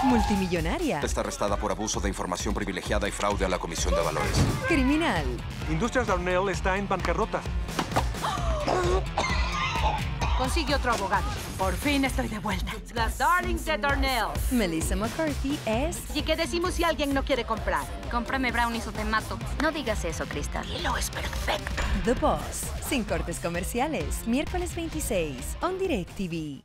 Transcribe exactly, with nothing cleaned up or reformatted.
Multimillonaria. Está arrestada por abuso de información privilegiada y fraude a la Comisión de Valores. Criminal. Industrias Darnell está en bancarrota. Consigue otro abogado. Por fin estoy de vuelta. Las Darlings de Darnell. Melissa McCarthy es... ¿Y qué decimos si alguien no quiere comprar? Cómprame brownies o te mato. No digas eso, Crystal. Hilo es perfecto. The Boss. Sin cortes comerciales. Miércoles veintiséis. On DirecTV.